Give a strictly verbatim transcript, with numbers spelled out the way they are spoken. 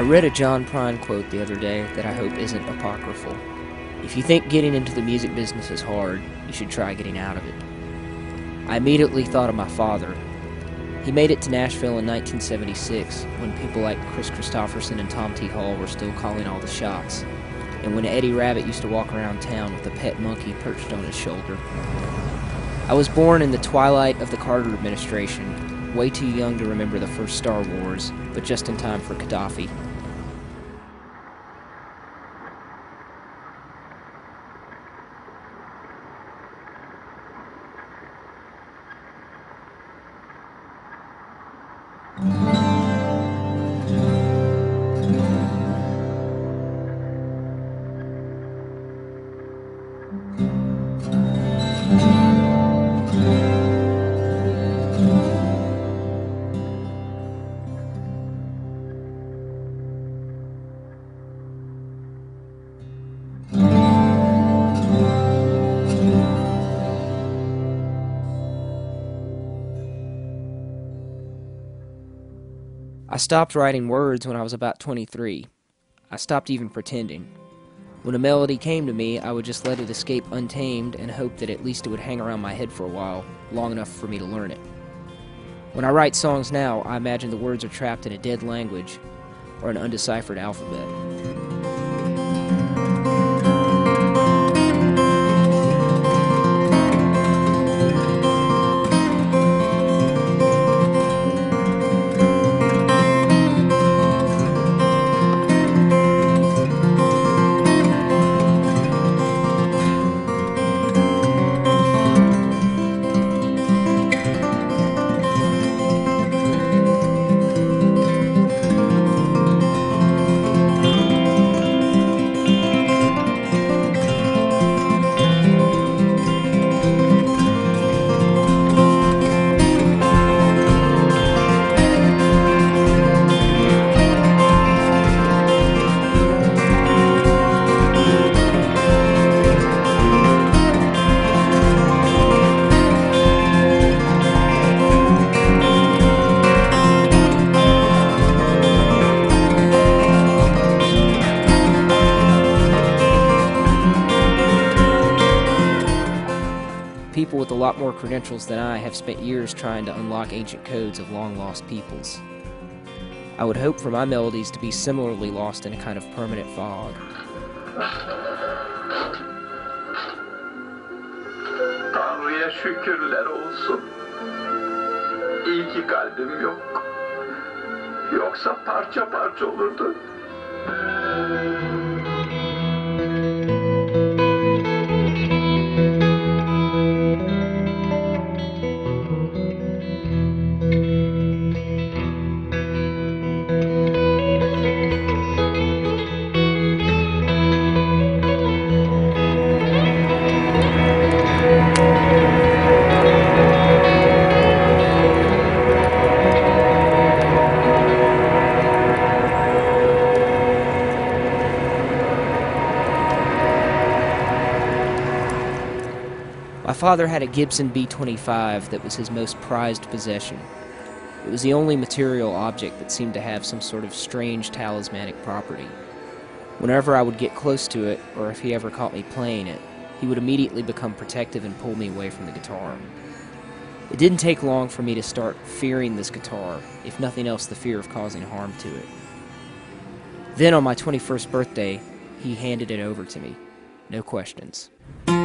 I read a John Prine quote the other day that I hope isn't apocryphal. If you think getting into the music business is hard, you should try getting out of it. I immediately thought of my father. He made it to Nashville in nineteen seventy-six, when people like Chris Christopherson and Tom T. Hall were still calling all the shots, and when Eddie Rabbitt used to walk around town with a pet monkey perched on his shoulder. I was born in the twilight of the Carter administration, way too young to remember the first Star Wars, but just in time for Gaddafi. I stopped writing words when I was about twenty-three. I stopped even pretending. When a melody came to me, I would just let it escape untamed and hope that at least it would hang around my head for a while, long enough for me to learn it. When I write songs now, I imagine the words are trapped in a dead language or an undeciphered alphabet. People with a lot more credentials than I have spent years trying to unlock ancient codes of long-lost peoples. I would hope for my melodies to be similarly lost in a kind of permanent fog. Tanrı'ya şükürler olsun. İyi ki kalbim yok. Yoksa parça parça olurdu. My father had a Gibson B twenty-five that was his most prized possession. It was the only material object that seemed to have some sort of strange talismanic property. Whenever I would get close to it, or if he ever caught me playing it, he would immediately become protective and pull me away from the guitar. It didn't take long for me to start fearing this guitar, if nothing else the fear of causing harm to it. Then on my twenty-first birthday, he handed it over to me. No questions.